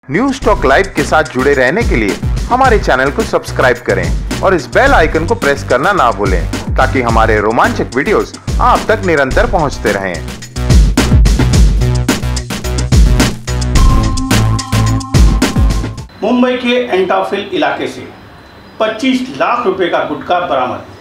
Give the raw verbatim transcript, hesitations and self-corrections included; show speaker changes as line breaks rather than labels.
News stock live के साथ जुड़े रहने के लिए हमारे चैनल को सब्सक्राइब करें और इस बेल आइकन को प्रेस करना ना भूलें ताकि हमारे रोमांचक वीडियोस आप तक निरंतर पहुंचते रहें।
मुंबई के एंटाफिल इलाके से पच्चीस लाख रुपए का गुटखा बरामद।